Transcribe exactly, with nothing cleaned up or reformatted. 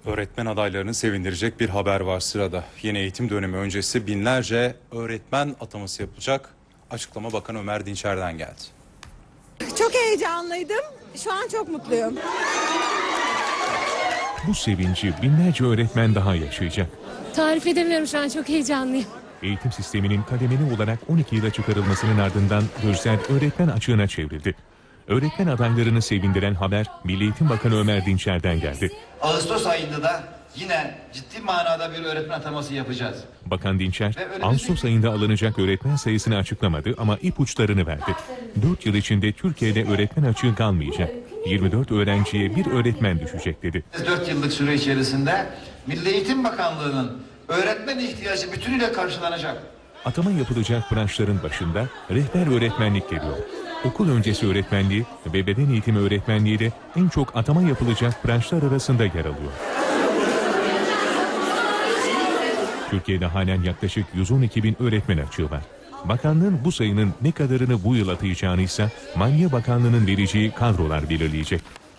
Öğretmen adaylarını sevindirecek bir haber var sırada. Yeni eğitim dönemi öncesi binlerce öğretmen ataması yapılacak. Açıklama Bakan Ömer Dinçer'den geldi. Çok heyecanlıydım. Şu an çok mutluyum. Bu sevinci binlerce öğretmen daha yaşayacak. Tarif edemiyorum, şu an çok heyecanlıyım. Eğitim sisteminin kademeli olarak on iki yıla çıkarılmasının ardından gözler öğretmen açığına çevrildi. Öğretmen adaylarını sevindiren haber Milli Eğitim Bakanı Ömer Dinçer'den geldi. Ağustos ayında da yine ciddi manada bir öğretmen ataması yapacağız. Bakan Dinçer, Ağustos ayında alınacak öğretmen sayısını açıklamadı ama ipuçlarını verdi. dört yıl içinde Türkiye'de öğretmen açığı kalmayacak. yirmi dört öğrenciye bir öğretmen düşecek dedi. dört yıllık süre içerisinde Milli Eğitim Bakanlığı'nın öğretmen ihtiyacı bütünüyle karşılanacak. Atama yapılacak branşların başında rehber öğretmenlik geliyor. Okul öncesi öğretmenliği ve beden eğitimi öğretmenliği de en çok atama yapılacak branşlar arasında yer alıyor. Türkiye'de halen yaklaşık yüz on iki bin öğretmen açığı var. Bakanlığın bu sayının ne kadarını bu yıl atayacağını ise Maliye Bakanlığı'nın vereceği kadrolar belirleyecek.